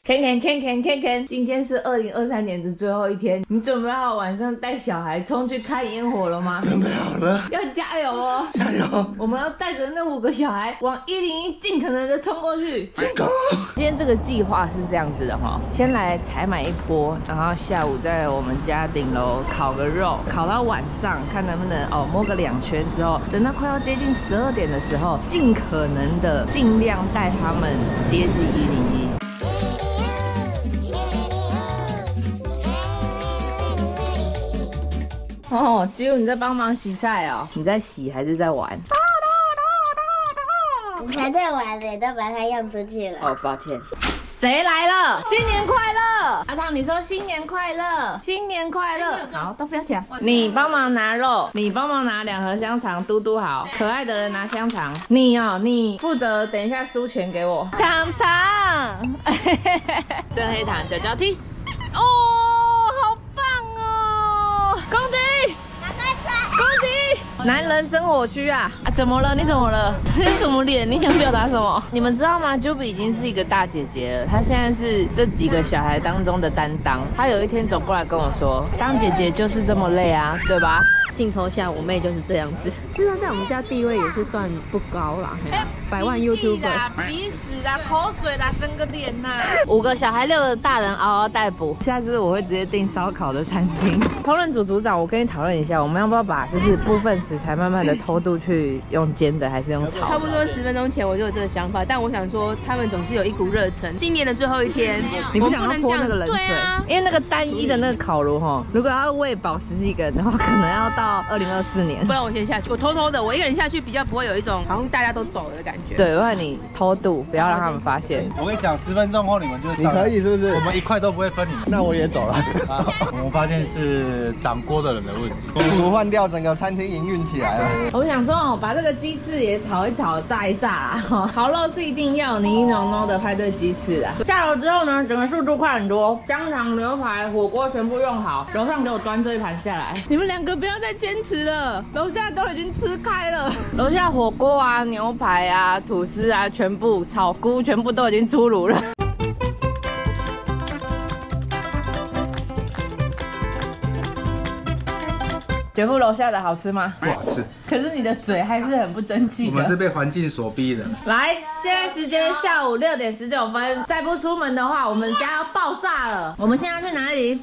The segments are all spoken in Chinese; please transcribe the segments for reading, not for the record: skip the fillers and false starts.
Ken，今天是2023年的最后一天，你准备好晚上带小孩冲去看烟火了吗？ 准备好了， 要加油哦！ 加油！ 我们要带着那5个小孩往101尽可能的冲过去。 进攻！ 今天这个计划是这样子的哈，先来采买一波，然后下午在我们家顶楼烤个肉，烤到晚上，看能不能摸个2圈之后，等到快要接近12点的时候，尽可能的尽量带他们接近101。哦，只有你在帮忙洗菜哦，你在洗还是在玩？ 你才在玩呢，都把它用出去了。 哦，抱歉。谁来了？新年快乐！阿汤，你说新年快乐，新年快乐。好，都不要讲。你帮忙拿肉，你帮忙拿2盒香肠，嘟嘟好。可爱的人拿香肠，你负责等一下输钱给我。糖糖，真黑糖脚脚踢。哦，好棒哦！公鸡，公鸡。男人生活区啊！怎么了？你怎么了？你怎么脸？你想表达什么？你们知道吗 ？Juby 已经是一个大姐姐了，她现在是这几个小孩当中的担当。她有一天走过来跟我说：“当姐姐就是这么累啊，对吧？”镜头下，我妹就是这样子。 其实她在我们家地位也是算不高啦，100万 YouTuber。 鼻屎啦，口水啦，整个脸呐。5个小孩，6个大人，嗷嗷待哺。下次我会直接订烧烤的餐厅。烹饪组组长，我跟你讨论一下，我们要不要把就是部分食材慢慢的偷渡去用煎的，还是用炒的？ 差不多10分钟前我就有这个想法，但我想说他们总是有一股热忱。今年的最后一天， 你不想要泼那个冷水？ 对啊， 因为那个单一的那个烤炉哈，如果要喂饱10几个人的话，可能要到2024年。 不然我先下去，我偷偷的，我一个人下去比较不会有一种好像大家都走了的感觉。 对，不然你偷渡，不要让他们发现。 我跟你讲，10分钟后你们就上来， 你可以是不是？ 我们1块都不会分你们。 那我也走了。 啊，我们发现是掌锅的人的问题。 主厨换掉，整个餐厅营运起来了。 我想说哦，把这个鸡翅也炒一炒，炸一炸啊。烤肉是一定要你浓浓的派对鸡翅啊。下楼之后呢，整个速度快很多，香肠、牛排、火锅全部用好，楼上给我端这一盘下来。你们2个不要再坚持了，楼下都已经吃开了。楼下火锅啊、牛排啊、吐司啊，全部炒菇全部都已经出炉了。姐夫楼下的好吃吗？ 不好吃， 可是你的嘴还是很不争气的。 我们是被环境所逼的。 来，现在时间下午6点19分，再不出门的话，我们家要爆炸了。我们现在要去哪里？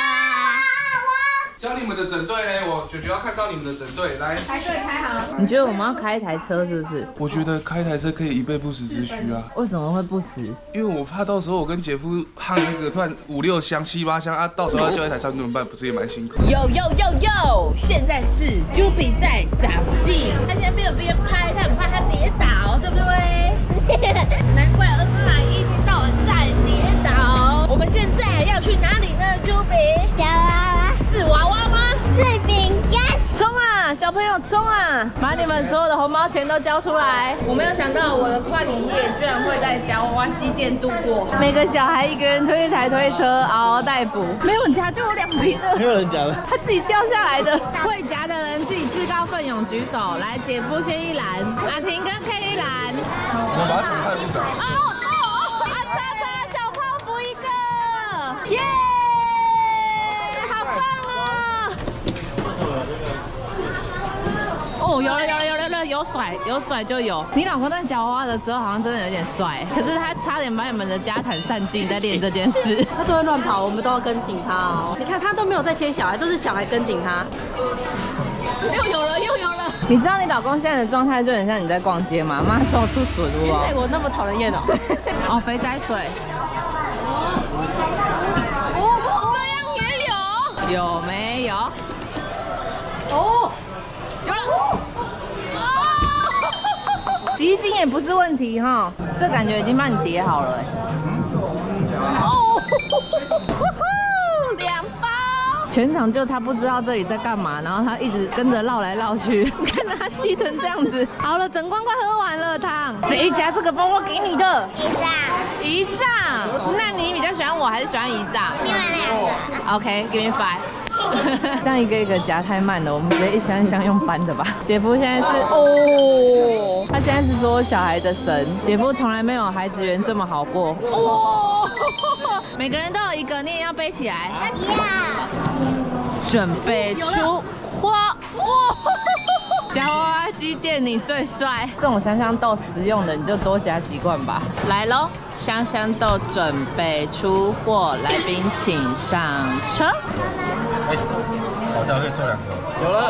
教你们的整队嘞，我九九要看到你们的整队来排队排好。 你觉得我们要开一台车是不是？ 我觉得开台车可以以备不时之需啊。 为什么会不时？ 因为我怕到时候我跟姐夫焊那个突然5、6箱、7、8箱啊，到时候要叫一台车怎么办？不是也蛮辛苦？ 有，现在是 Juby 在长进，他现在被别人拍，他很怕他跌倒，对不对？难怪恩来一天到晚在跌倒。我们现在要去哪里呢 ？Juby？是娃娃吗？ 是饼干。 冲啊，小朋友冲啊！把你们所有的红包钱都交出来。我没有想到我的跨年夜居然会在夹娃娃机店度过。每个小孩1个人推一台推车，嗷嗷待哺。没有夹就有2瓶了。 没有人夹了， 他自己掉下来的。会夹的人自己自告奋勇举手。来，姐夫先一篮，阿婷跟 K 一篮。 我们把它抢派部长。 阿叉小泡芙1个，耶！好棒哦！哦，有了，有甩就有。你老公在夹娃娃的时候好像真的有点帅，可是他差点把你们的家产散尽在练这件事。 他都会乱跑，我们都要跟紧他哦。你看他都没有在切小孩，都是小孩跟紧他。 又有了。你知道你老公现在的状态就很像你在逛街吗？妈走出水路哦。 我那么讨人厌哦。 哦，肥仔水。哦，这样也有？有没有？哦，有了。洗衣精也不是问题哈，这感觉已经帮你叠好了。哦，2包。全场就他不知道这里在干嘛，然后他一直跟着绕来绕去，看到他吸成这样子。好了，整罐快喝完了汤。谁夹这个包我给你的？姨丈。那你比较喜欢我还是喜欢姨丈？ 你们2个。 OK，give me 5。这样一个一个夹太慢了，我们直接一箱一箱用搬的吧。姐夫现在是他现现在是所有小孩的神，姐夫从来没有孩子缘这么好过。哇！每个人都有一个，你也要背起来。准备出发！哇！夹娃娃机店你最帅，这种香香豆实用的你就多夹几罐吧。来喽，香香豆准备出货，来宾请上车。 好像可以做2个。 有了。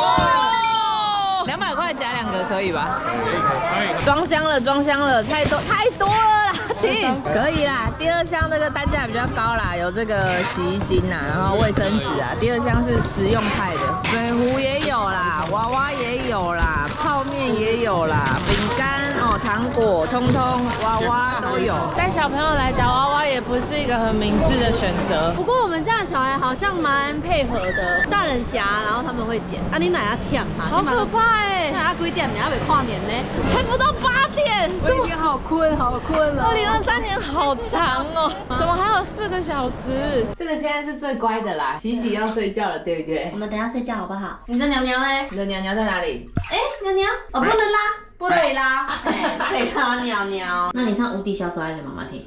200块夹2个可以吧？可以。装箱了，太多了啦，停，可以啦。第2箱这个单价比较高啦，有这个洗衣精啦，然后卫生纸啊。第2箱是实用派的，水壶也有啦，娃娃也有啦，泡面也有啦，饼干哦，糖果通通娃娃都有。带小朋友来夹娃娃也不是一个很明智的选择。 不过我们家的小孩好像蛮配合的，大人夹，然后他们会捡。啊，你奶要跳哈， 好可怕哎！ 那几点？你要被跨年呢？ 才不到8点， 我已经好困了。 2023年好长哦，怎么还有4个小时？这个现在是最乖的啦，洗要睡觉了，对不对？ 我们等一下睡觉好不好？你的鸟鸟呢？ 你的鸟鸟在哪里？ 哎，鸟鸟，哦，不能拉。不可以拉，不可以拉鸟鸟。那你唱无敌小可爱给妈妈听。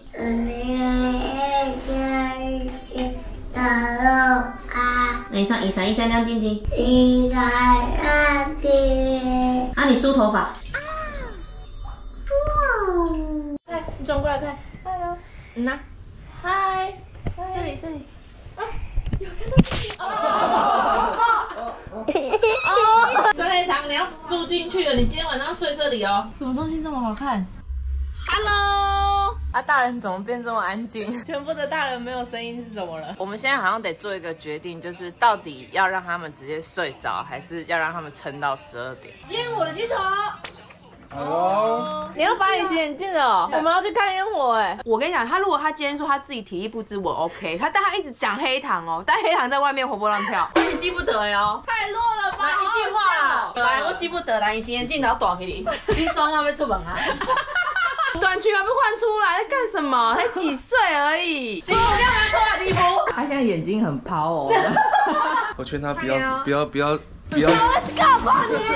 那你唱1闪1闪亮晶晶。1闪亮晶。啊，你梳头发。 来，你转过来看。Hello。呐。嗨。这里。啊，有看到你哦。这类糖你要住进去了，你今天晚上要睡这里哦。什么东西这么好看 ？Hello， 啊，大人怎么变这么安静？全部的大人没有声音是怎么了？我们现在好像得做一个决定，就是到底要让他们直接睡着，还是要让他们撑到12点？ 烟火的举手。 哦， 你要把隐形眼镜了哦，我们要去看烟火哎。 我跟你讲，如果他今天说他自己体力不支，我 OK。但他一直讲黑糖哦，但黑糖在外面活蹦乱跳， 我是记不得哦。 太弱了吧！ 一句话啦，来，我记不得啦，隐形眼镜然后大起你，你装我要出门啊？ 短裙还没换出来，在干什么？才几岁而已。 你不要拿出来，你不。 他现在眼睛很抛哦。 我劝他不要。 Let's go， 跨年，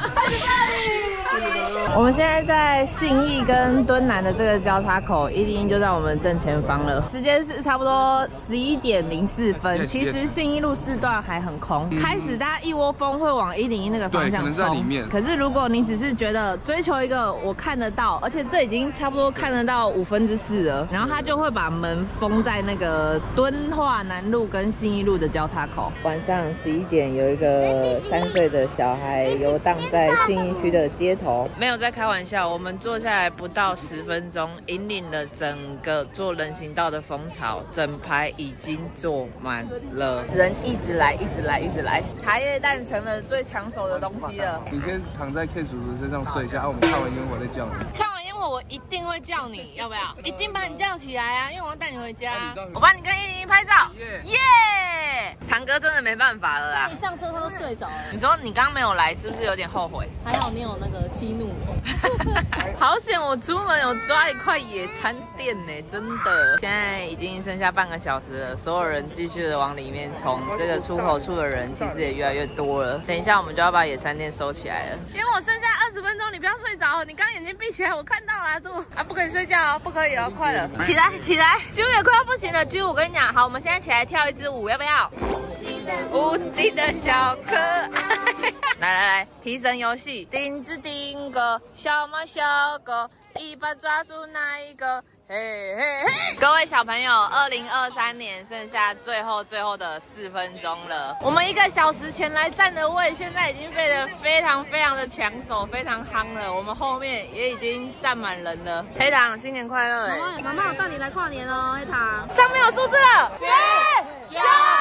我们现在在信义跟敦南的这个交叉口，101就在我们正前方了。时间是差不多11点04分。其实信义路4段还很空，开始大家一窝蜂会往101那个方向冲。 可能在里面。 可是如果你只是觉得追求一个我看得到，而且这已经差不多看得到4/5了，然后他就会把门封在那个敦化南路跟信义路的交叉口。晚上11点有一个3岁的小孩游荡在信义区的街头，没有在开玩笑。我们坐下来不到10分钟，引领了整个做人行道的风潮，整排已经坐满了，人一直来。茶叶蛋成了最抢手的东西了。 你先躺在 K 叔叔身上睡一下，我们看完烟火再叫你。 看完烟火我一定会叫你，要不要？一定把你叫起来啊，因为我要带你回家。我帮你跟101拍照，耶！堂哥真的没办法了啦。 一上车他都睡着了。 你说你刚刚没有来，是不是有点后悔？ 还好你有那个激怒我。 好险我出门有抓一块野餐垫呢，真的。现在已经剩下半个小时了，所有人继续的往里面冲，这个出口处的人其实也越来越多了。等一下我们就要把野餐垫收起来了，因为我剩下20分钟，你不要睡着，你刚眼睛闭起来，我看到了，不可以睡觉哦，不可以哦，快了，起来，啾也快要不行了，啾，我跟你讲，好，我们现在起来跳一支舞，要不要？无敌的小可爱，来，提神游戏，丁子丁个小猫小狗，一把抓住那一个，嘿。各位小朋友，2023年剩下最后的4分钟了，我们1个小时前来占的位，现在已经变得非常的抢手，非常夯了。我们后面也已经站满人了。黑糖，新年快乐！ 妈妈，我带你来跨年哦，黑糖。 上面有数字了，10、9、8、7、6、5、4、3、2、1，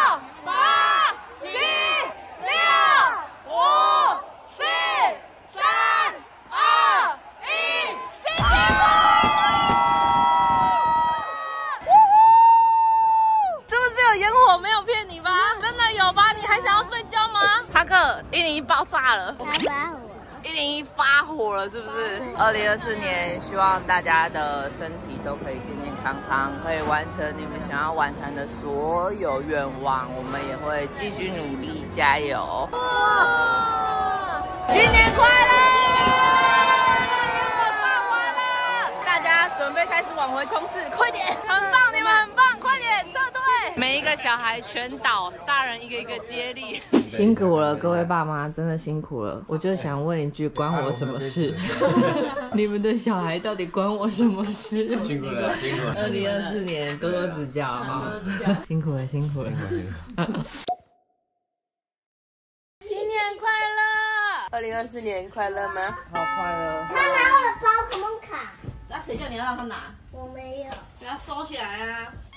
新年快乐！是不是有烟火？没有骗你吧？真的有吧？你还想要睡觉吗？哈克，101爆炸了！101发火了，是不是？2024年，希望大家的身体都可以健健康康，可以完成你们想要完成的所有愿望。我们也会继续努力，加油！新年快乐！ 往回冲刺，快点！很棒，你们很棒，快点撤退！每一个小孩全倒，大人一个一个接力。辛苦了，各位爸妈，真的辛苦了。我就想问一句，关我什么事？你们的小孩到底关我什么事？ 辛苦了，辛苦了。 2024年多多指教啊！辛苦了，辛苦了。新年快乐 ！2024年快乐吗？ 好快乐！ 他拿我的宝可梦卡。 谁叫你要让他拿？ 我没有。 给他收起来啊！